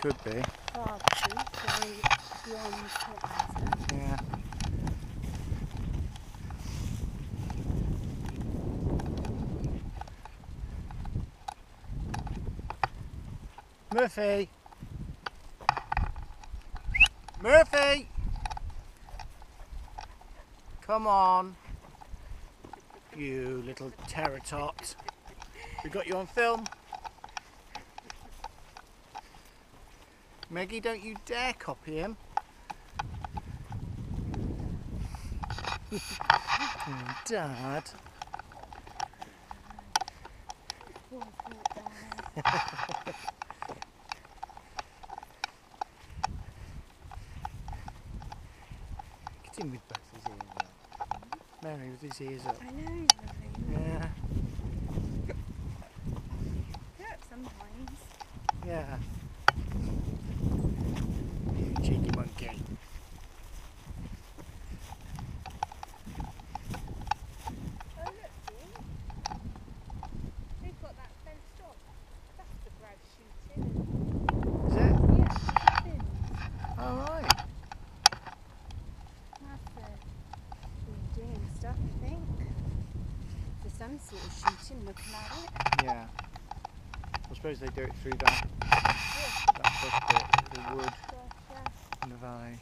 could be. Far too, going beyond what Yeah. Murphy! Murphy! Come on! You little terror tot. We got you on film. Meggie, don't you dare copy him. Dad. Get him with both his ears up. Mary with his ears up. I know, he's lovely. Yeah. Look, sometimes. Yeah. You cheeky monkey. Oh, look, see? They've got that fenced off. That's the grad shooting. Is it? Yeah, fins. Alright. That's the breeding and stuff, I think. For some sort of shooting, looking at it. Yeah. I suppose they do it through that bush bit, the wood in the valley.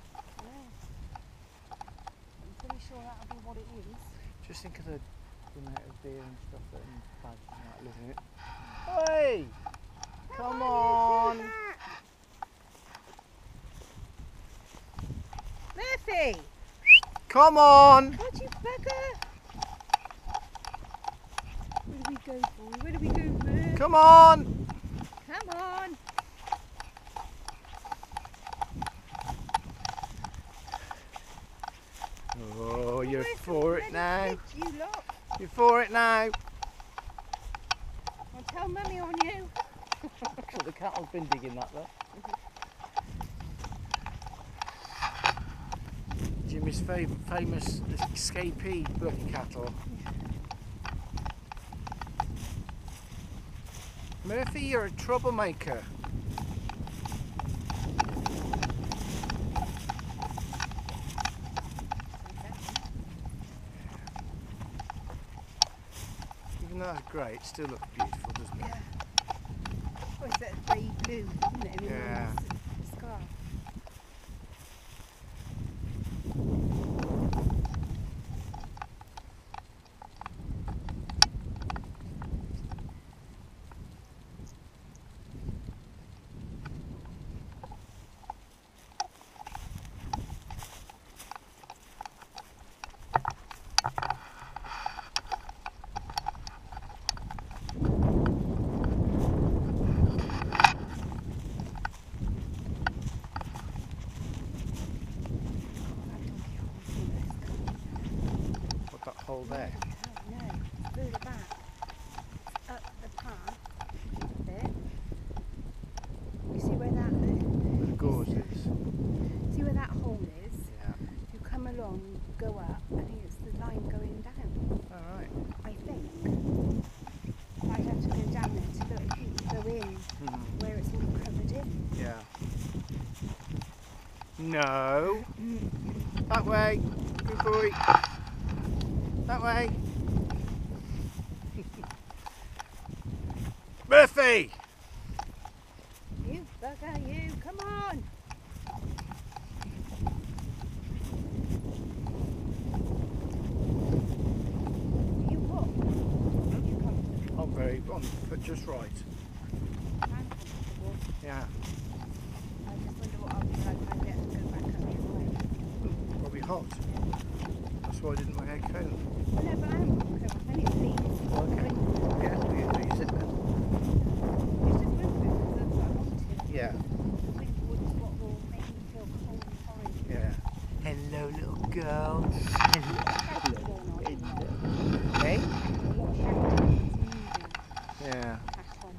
I'm pretty sure that'll be what it is. Just think of the amount of deer and stuff that might live in it. Hey! Come on! Murphy! Come on! What you bugger? Where do we go for? Where do we go for? Come on! Come on! Oh, you're for it now. You lot. You're for it now. I'll tell Mummy on you. Sure, the cattle's been digging that though. Jimmy's famous escapee bloody cattle. Murphy, you're a troublemaker. Even though that's great, it still looks beautiful, doesn't it? Yeah. Oh, it's that grey blue, isn't it? Yeah. Scarf. Hole there. No, further back. Up the path a bit. You see where that The gorse is. See where that hole is? Yeah. You come along, go up, I think it's the line going down. Alright. I think. I'd have to go down there to look, go in where it's all covered in. Yeah. No. That way. Good boy. That way. Murphy! You bugger, you, come on! You what? You comfortable? I'm very on, but just right. I'm comfortable. Yeah. I just wonder what I'll be like when I get to go back up your way. Probably hot. That's why I didn't wear a coat. Well, no, but I haven't got a coat. I only please. Okay. Yeah, use it then. It's just winter because that's what I wanted. Yeah. Winter was what will make me feel cold and horrid. Yeah. Hello, little girl. Hello. Hey? A lot of shouting. It's moving. Yeah. Hat on.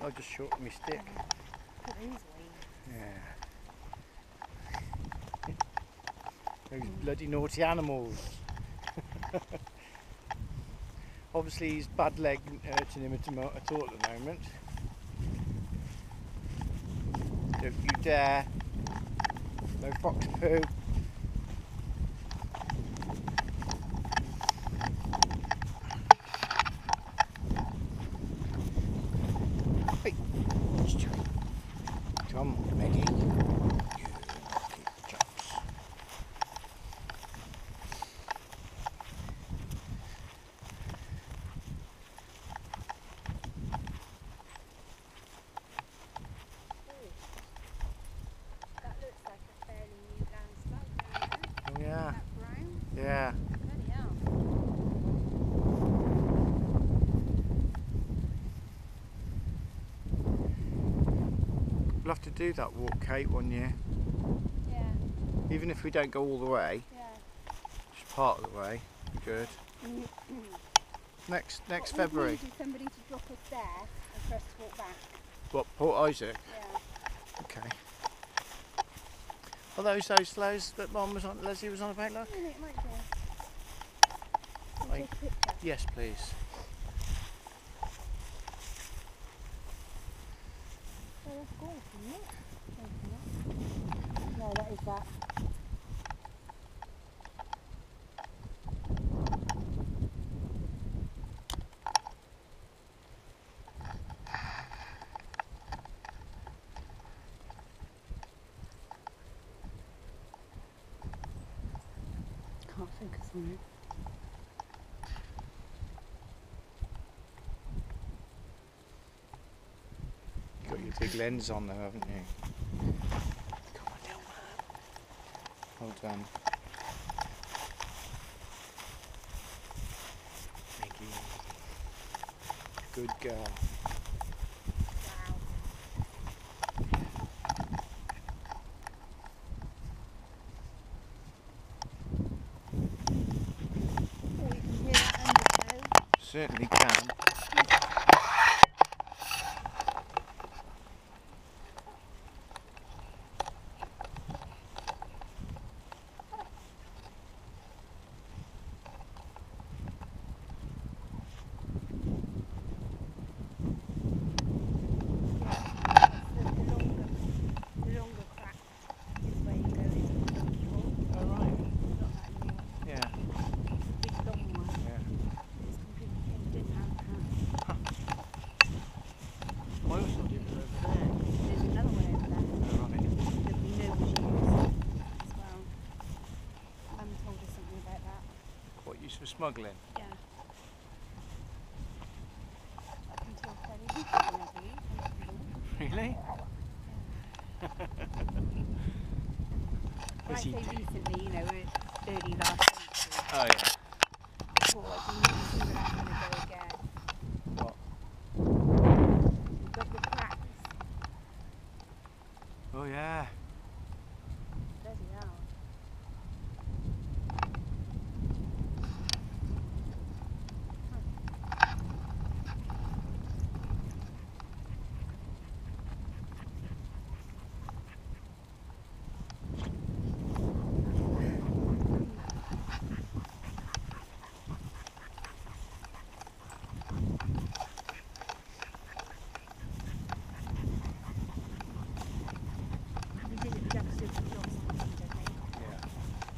I'll just shorten my stick. Look at these weeds. Yeah. Those bloody naughty animals. Obviously his bad leg isn't hurting him at all at the moment. Don't you dare. No fox poo. Hey. Come, Maggie. You lucky chaps. That looks like a fairly new landscape down there. Oh yeah. That brown. Yeah. Bloody hell. We'll have to do that walk, Kate, one year. Yeah. Even if we don't go all the way, Yeah. just part of the way. Good. Next February. We needed somebody to drop us there and for us to walk back. What, Port Isaac? Yeah. Okay. Are those slows that Leslie was on about, look? Yeah, it might be. Can Like- you take a picture? Yes, please. Oh, that's gorgeous, isn't it? No, that is that. Can't focus on it. You've got your big lens on there, haven't you? Come on, little man. Well done. Maggie. Good girl. Wow. Oh, you can hear that undertow. Certainly can. The longer crack is where you go into the donkey hole. All right. Not that new one. Yeah. Big long one. Yeah. It's completely caved in now. I always thought it was over there. There's another one over there All right. that we know was used as well. Mum told us something about that. What, used for smuggling? Yeah. Up until fairly recently, I believe. Really? When I Was say he recently, you know, early last century. Oh yeah. Before I didn't see where I'm going to go again. What? We've got the cracks. Oh yeah. Bloody hell. We did it just as the dogs on the feed, I think. Yeah.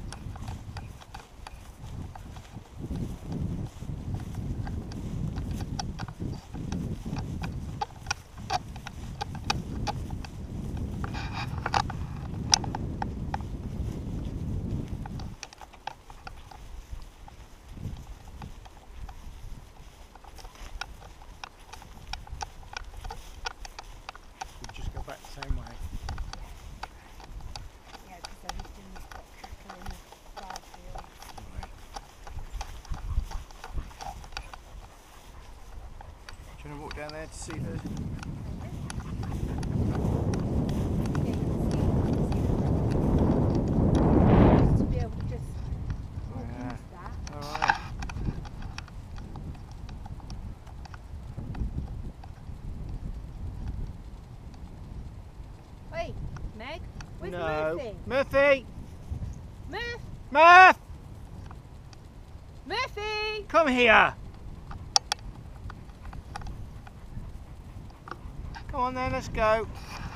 We'll just go back the same way. Yeah, because everything's got cattle in the flower field. Right. Do you want to walk down there to see the... Yeah, you can see the road. To be able to just walk Yeah. into that. Alright. Where's no. Murphy? Murphy! Murph! Murph! Murphy! Come here! Come on then, let's go.